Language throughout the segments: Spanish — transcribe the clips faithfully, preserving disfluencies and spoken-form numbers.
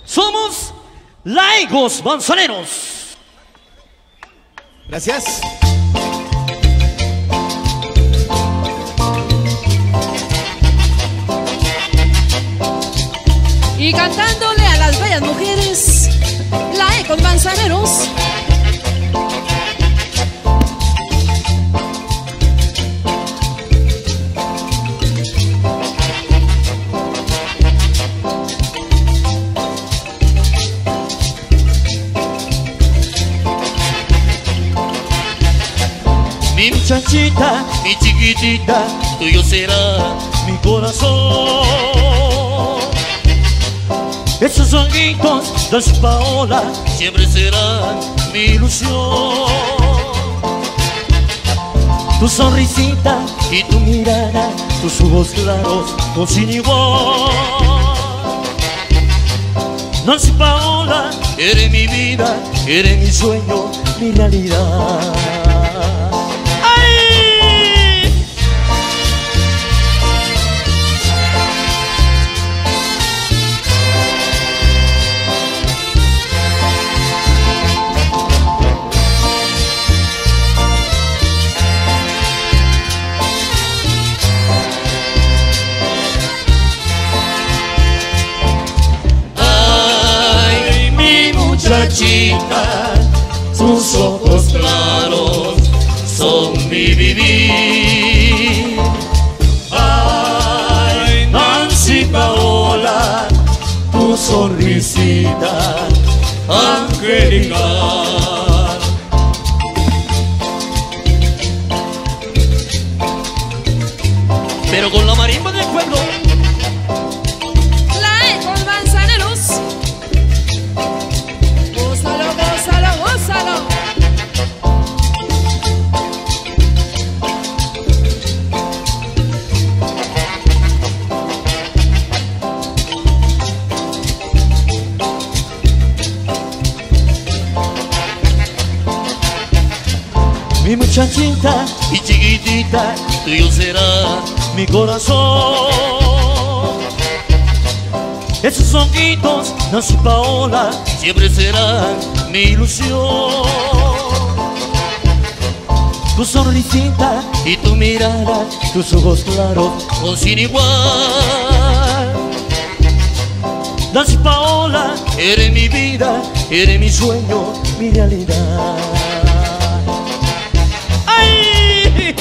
Somos Laicos Manzaneros. Gracias. Y cantándole a las bellas mujeres, Laicos Manzaneros. Mi muchachita, mi chiquitita, tuyo será mi corazón. Esos ojitos de su Paola siempre serán mi ilusión. Tu sonrisita y tu mirada, tus ojos claros, con sin igual. Nancy Paola, eres mi vida, eres mi sueño, mi realidad. Muchachita, tus ojos claros son mi vivir. Ay, Nancy Paola, tu sonrisita angelical. Pero con la marimba del pueblo. Laicos Manzaneros. Gózalo, gózalo, gózalo. Mi muchachita y chiquitita, tuyo será mi corazón. Esos ojitos, Nancy Paola, siempre serán mi ilusión. Tu sonrisita y tu mirada, tus ojos claros, con sin igual. Nancy Paola, eres mi vida, eres mi sueño, mi realidad. ¡Ay!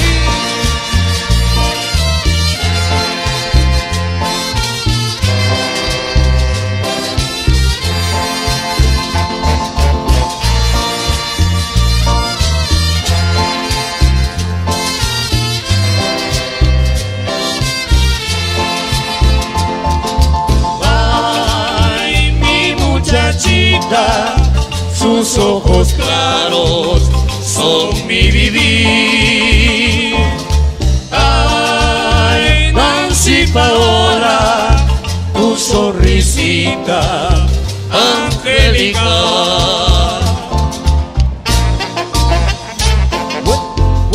Muchachita, sus ojos claros son mi vivir. Ay, Nancy Paola, tu sonrisita angelical.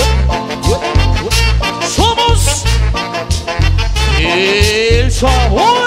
Somos el sabor.